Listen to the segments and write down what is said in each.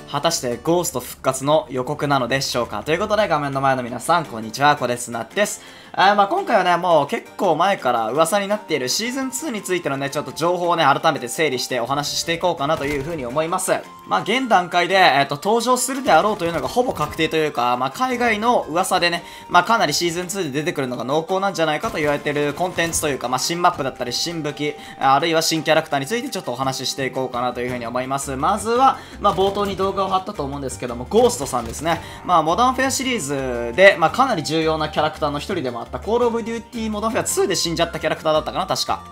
果たしてゴースト復活の予告なのでしょうか。ということで画面の前の皆さんこんにちは、こですなです。今回はね、もう結構前から噂になっているシーズン2についてのね、ちょっと情報をね、改めて整理してお話ししていこうかなというふうに思います。現段階で、登場するであろうというのがほぼ確定というか、海外の噂でね、かなりシーズン2で出てくるのが濃厚なんじゃないかと言われているコンテンツというか、新マップだったり新武器、あるいは新キャラクターについてちょっとお話ししていこうかなというふうに思います。まずは、冒頭に動画を貼ったと思うんですけども、ゴーストさんですね。モダンフェアシリーズで、かなり重要なキャラクターの一人でもあった、コールオブデューティーモダンフェア2で死んじゃったキャラクターだったかな、確か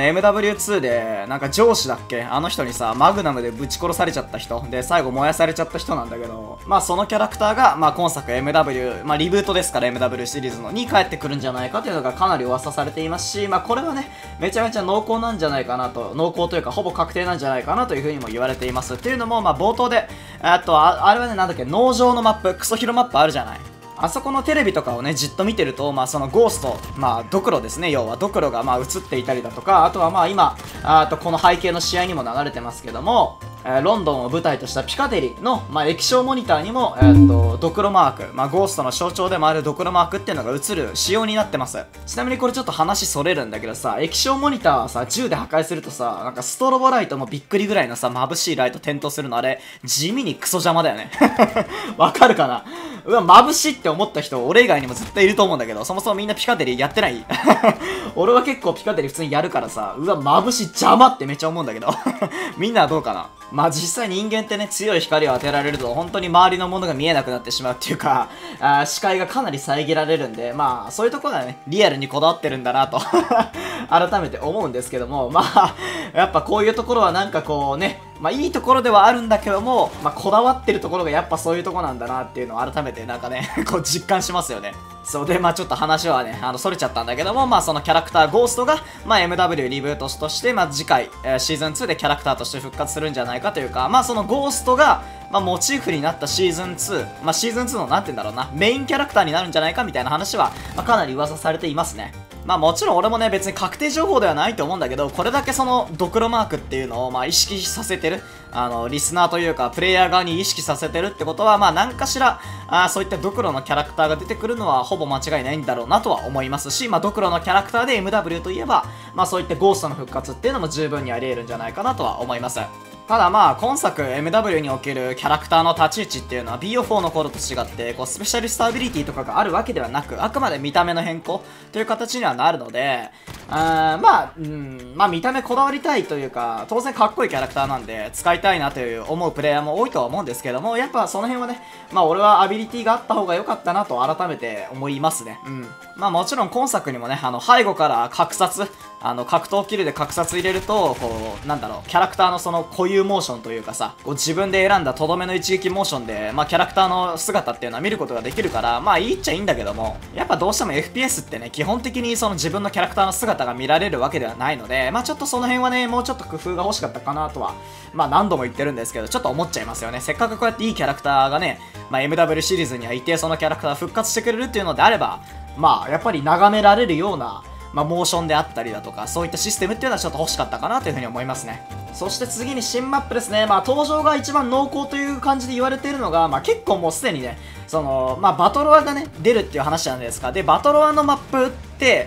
MW2 で、なんか上司だっけ、あの人にさ、マグナムでぶち殺されちゃった人で、最後燃やされちゃった人なんだけど、そのキャラクターが、今作 MW、リブートですから MW シリーズのに帰ってくるんじゃないかというのがかなり噂されていますし、これはね、めちゃめちゃ濃厚なんじゃないかなと、濃厚というかほぼ確定なんじゃないかなというふうにも言われています。っていうのも、冒頭で、あれはね、なんだっけ、農場のマップ、クソヒロマップあるじゃない。あそこのテレビとかをね、じっと見てると、そのゴースト、ドクロですね、要は、ドクロが映っていたりだとか、あとは今、この背景の試合にも流れてますけども、ロンドンを舞台としたピカデリの、液晶モニターにも、ドクロマーク、ゴーストの象徴でもあるドクロマークっていうのが映る仕様になってます。ちなみにこれちょっと話それるんだけどさ、液晶モニターはさ、銃で破壊するとさ、なんかストロボライトもびっくりぐらいのさ、眩しいライト点灯するの、あれ、地味にクソ邪魔だよね。わかるかな。うわ、眩しいって思った人、俺以外にも絶対いると思うんだけど、そもそもみんなピカデリやってない俺は結構ピカデリ普通にやるからさ、うわ、眩しい邪魔ってめっちゃ思うんだけど。みんなはどうかな。実際人間ってね、強い光を当てられると本当に周りのものが見えなくなってしまうっていうか、視界がかなり遮られるんで、そういうところはね、リアルにこだわってるんだなと改めて思うんですけども、やっぱこういうところはなんかこうね、いいところではあるんだけども、こだわってるところがやっぱそういうところなんだなっていうのを改めてなんかね、こう実感しますよね。そうで、ちょっと話はね、それちゃったんだけども、そのキャラクターゴーストが、MW リブートとして、次回、シーズン2でキャラクターとして復活するんじゃないかというか、そのゴーストが、モチーフになったシーズン2、シーズン2のなんて言うんだろうな、メインキャラクターになるんじゃないかみたいな話は、かなり噂されていますね。もちろん俺もね、別に確定情報ではないと思うんだけど、これだけそのドクロマークっていうのを意識させてる、リスナーというかプレイヤー側に意識させてるってことは、何かしらそういったドクロのキャラクターが出てくるのはほぼ間違いないんだろうなとは思いますし、ドクロのキャラクターで MW といえば、そういったゴーストの復活っていうのも十分にあり得るんじゃないかなとは思います。ただ今作 MW におけるキャラクターの立ち位置っていうのは BO4 の頃と違ってこうスペシャリストアビリティとかがあるわけではなく、あくまで見た目の変更という形にはなるので、見た目こだわりたいというか、当然かっこいいキャラクターなんで使いたいなという思うプレイヤーも多いとは思うんですけども、やっぱその辺はね、俺はアビリティがあった方が良かったなと改めて思いますね。もちろん今作にもね、背後から格殺、格闘キルで格殺入れると、こう、なんだろう、キャラクターのその固有モーションというかさ、こう自分で選んだとどめの一撃モーションで、キャラクターの姿っていうのは見ることができるから、いいっちゃいいんだけども、やっぱどうしても FPS ってね、基本的にその自分のキャラクターの姿が見られるわけではないので、ちょっとその辺はね、もうちょっと工夫が欲しかったかなとは、何度も言ってるんですけど、ちょっと思っちゃいますよね。せっかくこうやっていいキャラクターがね、MW シリーズにはいて、そのキャラクターが復活してくれるっていうのであれば、やっぱり眺められるような、モーションであったりだとか、そういったシステムっていうのはちょっと欲しかったかなというふうに思いますね。そして次に新マップですね。登場が一番濃厚という感じで言われているのが、結構もうすでにね、その、バトロワがね、出るっていう話じゃないですか。で、バトロワのマップって、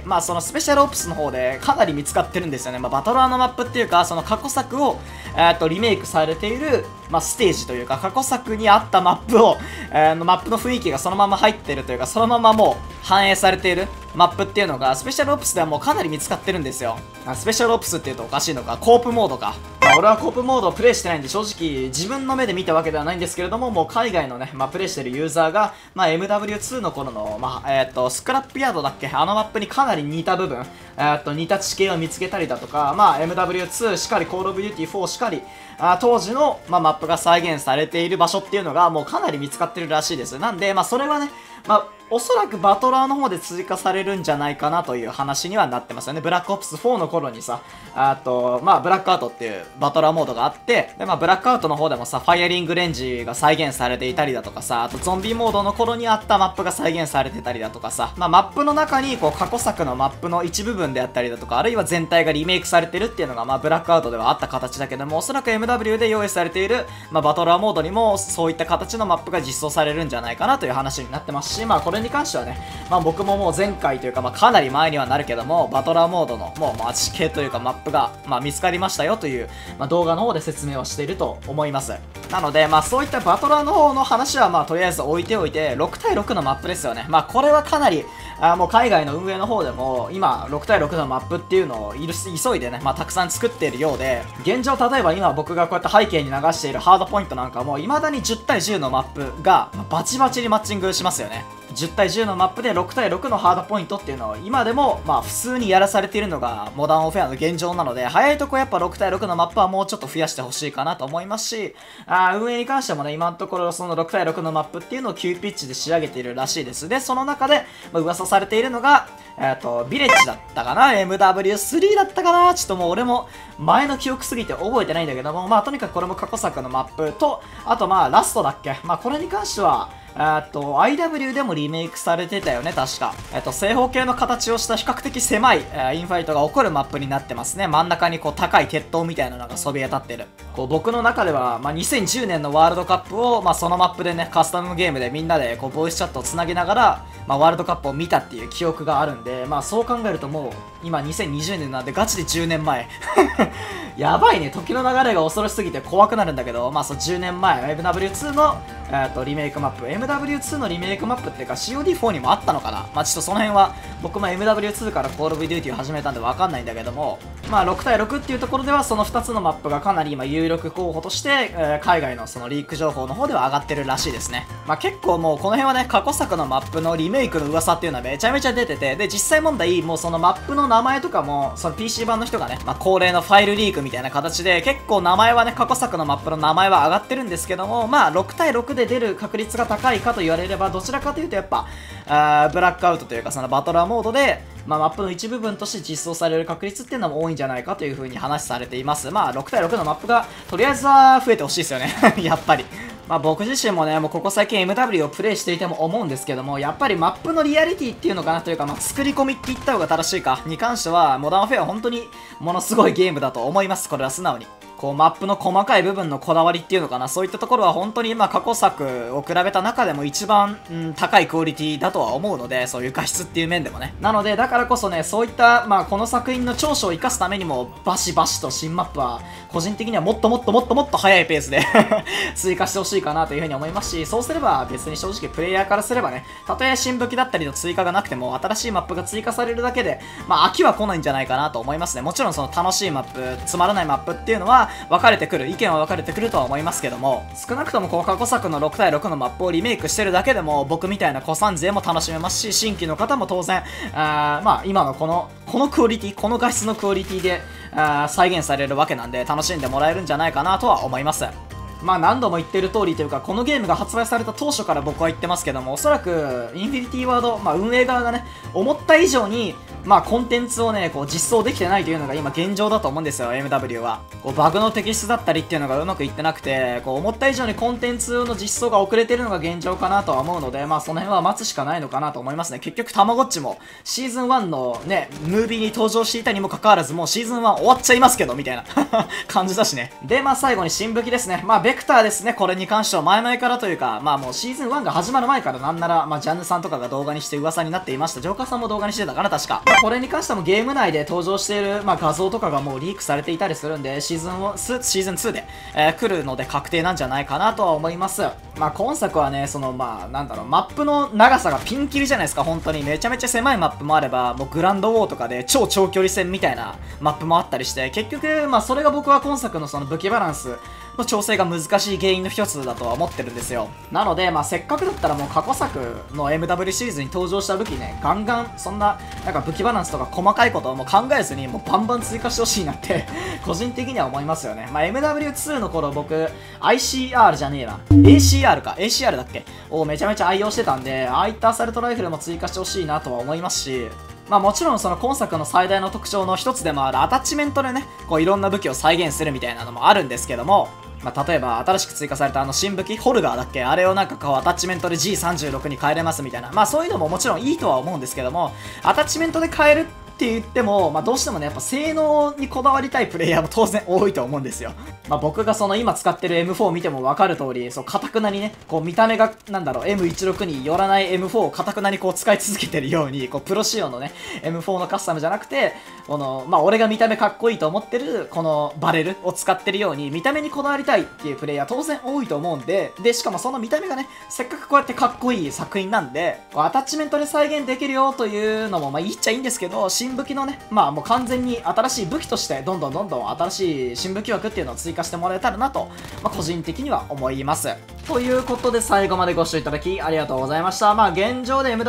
そのスペシャルオプスの方でかなり見つかってるんですよね。バトロワのマップっていうか、その過去作を、リメイクされている、ステージというか、過去作にあったマップを、マップの雰囲気がそのまま入ってるというか、そのままもう反映されているマップっていうのが、スペシャルオプスではもうかなり見つかってるんですよ。スペシャルオプスって言うとおかしいのか、コープモードか。俺はコープモードをプレイしてないんで正直自分の目で見たわけではないんですけれども、もう海外のね、プレイしてるユーザーが、MW2 の頃の、スクラップヤードだっけ、あのマップにかなり似た部分、似た地形を見つけたりだとか、MW2 しかり、コールオブデューティー4しかり、当時の、マップが再現されている場所っていうのがもうかなり見つかってるらしいです。なんで、それはね、 おそらくバトラーの方で追加されるんじゃないかなという話にはなってますよね。ブラックオプス4の頃にさ、ブラックアウトっていうバトラーモードがあって、で、ブラックアウトの方でもさ、ファイアリングレンジが再現されていたりだとかさ、あとゾンビモードの頃にあったマップが再現されてたりだとかさ、マップの中にこう過去作のマップの一部分であったりだとか、あるいは全体がリメイクされてるっていうのが、ブラックアウトではあった形だけども、おそらく MW で用意されている、バトラーモードにもそういった形のマップが実装されるんじゃないかなという話になってますし、これに関してはね、僕ももう前回というか、かなり前にはなるけども、バトラーモードのもう地形というかマップが、見つかりましたよという、動画の方で説明をしていると思います。なので、そういったバトラーの方の話はとりあえず置いておいて、6対6のマップですよね。これはかなり、もう海外の運営の方でも、今、6対6のマップっていうのを急いでね、たくさん作っているようで、現状、例えば今僕がこうやって背景に流しているハードポイントなんかも、未だに10対10のマップが、バチバチにマッチングしますよね。10対10のマップで6対6のハードポイントっていうのを今でも普通にやらされているのがモダンオフェアの現状なので、早いとこやっぱ6対6のマップはもうちょっと増やしてほしいかなと思いますし、運営に関してもね、今のところその6対6のマップっていうのを急ピッチで仕上げているらしいです。で、その中で、噂されているのが、ビレッジだったかな ?MW3 だったかなちょっともう俺も前の記憶すぎて覚えてないんだけども、とにかくこれも過去作のマップと、あとラストだっけこれに関しては、IW でもリメイクされてたよね、確か。正方形の形をした比較的狭い、インファイトが起こるマップになってますね。真ん中にこう高い鉄塔みたいなのがそびえ立ってる。こう僕の中では、2010年のワールドカップを、そのマップでね、カスタムゲームでみんなでこうボイスチャットをつなぎながら、ワールドカップを見たっていう記憶があるんで、そう考えるともう、今2020年なんでガチで10年前。やばいね、時の流れが恐ろしすぎて怖くなるんだけど、そう10年前、MW2 の、リメイクマップ。MW2 のリメイクマップっていうか COD4 にもあったのかなちょっとその辺は、僕も MW2 から Call of Duty を始めたんでわかんないんだけども、6対6っていうところではその2つのマップがかなり今有力候補として、海外のそのリーク情報の方では上がってるらしいですね。結構もうこの辺はね、過去作のマップのリメイクの噂っていうのはめちゃめちゃ出てて、で、実際問題、もうそのマップの名前とかも、その PC 版の人がね、恒例のファイルリークみたいな形で、結構名前はね、過去作のマップの名前は上がってるんですけども、6対6で出る確率が高いかと言われれば、どちらかというとやっぱ、ブラックアウトというかそのバトラーモードで、マップの一部分として実装される確率っていうのも多いんじゃないかという風に話されています。6対6のマップが、とりあえずは増えてほしいですよね。やっぱり。僕自身もね、もうここ最近 MW をプレイしていても思うんですけども、やっぱりマップのリアリティっていうのかなというか、作り込みって言った方が正しいか、に関しては、モダンフェアは本当にものすごいゲームだと思います。これは素直に。こうマップの細かい部分のこだわりっていうのかな、そういったところは本当に過去作を比べた中でも一番、高いクオリティだとは思うので、そういう画質っていう面でもね。なので、だからこそね、そういった、この作品の長所を生かすためにも、バシバシと新マップは、個人的にはもっと早いペースで追加してほしいかなというふうに思いますし、そうすれば別に正直プレイヤーからすればね、たとえ新武器だったりの追加がなくても、新しいマップが追加されるだけで、飽きは来ないんじゃないかなと思いますね。もちろんその楽しいマップ、つまらないマップっていうのは、意見は分かれてくるとは思いますけども、少なくともこの過去作の6対6のマップをリメイクしてるだけでも、僕みたいな古参勢も楽しめますし、新規の方も当然、今のこのクオリティ、この画質のクオリティで、再現されるわけなんで、楽しんでもらえるんじゃないかなとは思います。何度も言ってる通りというか、このゲームが発売された当初から僕は言ってますけども、おそらく、インフィニティワード、運営側がね、思った以上に、コンテンツをね、こう実装できてないというのが今現状だと思うんですよ、MW は。こうバグの摘出だったりっていうのがうまくいってなくて、こう思った以上にコンテンツの実装が遅れてるのが現状かなとは思うので、その辺は待つしかないのかなと思いますね。結局、たまごっちも、シーズン1のね、ムービーに登場していたにもかかわらず、もうシーズン1終わっちゃいますけど、みたいな感じだしね。で、最後に新武器ですね。ベクターですね、これに関しては前々からというか、もうシーズン1が始まる前からなんなら、ジャンヌさんとかが動画にして噂になっていました。ジョーカーさんも動画にしてたかな、確か。これに関してもゲーム内で登場している、画像とかがもうリークされていたりするんで、シーズン2で、来るので確定なんじゃないかなとは思います。今作はね、その、マップの長さがピンキリじゃないですか、本当に。めちゃめちゃ狭いマップもあれば、もうグランドウォーとかで超長距離戦みたいなマップもあったりして、結局、それが僕は今作のその武器バランスの調整が難しい原因の一つだとは思ってるんですよ。なので、せっかくだったらもう過去作の MW シリーズに登場した武器ね、ガンガン、そんな、なんか武器バランスとか細かいことをもう考えずに、もうバンバン追加してほしいなって個人的には思いますよね。MW2 の頃僕、ICR じゃねえな。ACR か。ACR だっけをめちゃめちゃ愛用してたんで、ああいったアサルトライフルも追加してほしいなとは思いますし、もちろんその今作の最大の特徴の一つでもあるアタッチメントでね、こういろんな武器を再現するみたいなのもあるんですけども、例えば新しく追加された新武器ホルガーだっけ、あれをなんかこうアタッチメントで G36 に変えれますみたいな、そういうのももちろんいいとは思うんですけども、アタッチメントで変えるって言っても、どうしてもね、やっぱ性能にこだわりたいプレイヤーも当然多いと思うんですよ。僕がその今使ってる M4 を見ても分かる通り、そう、かたくなにね、こう見た目が、M16 に寄らない M4 をかたくなにこう使い続けてるように、こうプロ仕様のね、M4 のカスタムじゃなくて、俺が見た目かっこいいと思ってる、このバレルを使ってるように、見た目にこだわりたいっていうプレイヤー当然多いと思うんで、しかもその見た目がね、せっかくこうやってかっこいい作品なんで、アタッチメントで再現できるよというのも、いいっちゃいいんですけど、新武器のね、もう完全に新しい武器として、どんどん新しい新武器枠っていうのを追加してもらえたらなと、個人的には思います。ということで、最後までご視聴いただきありがとうございました。現状で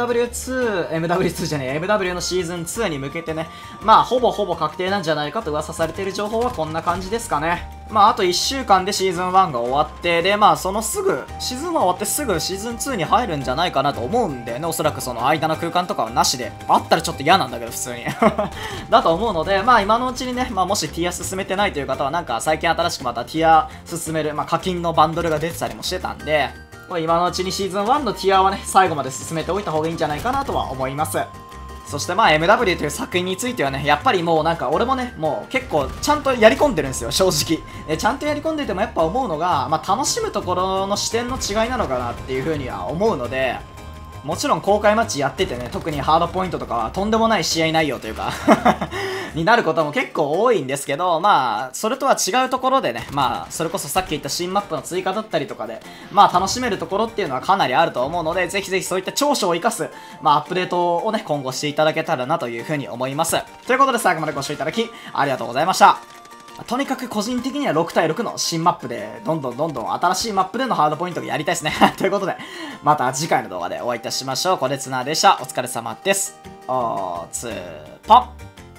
MW2 じゃねえ、MW のシーズン2に向けてね、ほぼ確定なんじゃないかと噂されている情報はこんな感じですかね。あと1週間でシーズン1が終わって、で、そのすぐ、シーズン1終わってすぐシーズン2に入るんじゃないかなと思うんでね、おそらくその間の空間とかはなしで、あったらちょっと嫌なんだけど、普通に。だと思うので、今のうちにね、もしティア進めてないという方は、なんか最近新しくまたティア進める、課金のバンドルが出てたりもしてたんで、今のうちにシーズン1のティアはね、最後まで進めておいた方がいいんじゃないかなとは思います。そしてMW という作品についてはね、やっぱりもうなんか俺もね、もう結構ちゃんとやり込んでるんですよ、正直。ちゃんとやり込んでてもやっぱ思うのが、楽しむところの視点の違いなのかなっていう風には思うので、もちろん公開マッチやっててね、特にハードポイントとかはとんでもない試合内容というかになることも結構多いんですけど、それとは違うところでね、それこそさっき言った新マップの追加だったりとかで、楽しめるところっていうのはかなりあると思うので、ぜひぜひそういった長所を生かす、アップデートをね、今後していただけたらなというふうに思います。ということで最後までご視聴いただきありがとうございました。とにかく個人的には6対6の新マップで、どんどん新しいマップでのハードポイントがやりたいですね。ということで、また次回の動画でお会いいたしましょう。これつなでした。お疲れ様です。おつぽん。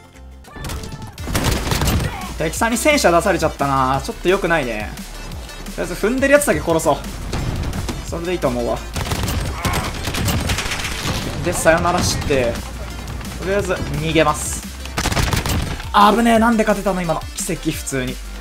敵さんに戦車出されちゃったな。ちょっと良くないね。とりあえず踏んでるやつだけ殺そう。それでいいと思うわ。で、さよならして、とりあえず逃げます。危ねえ、なんで勝てたの今の。奇跡、普通に。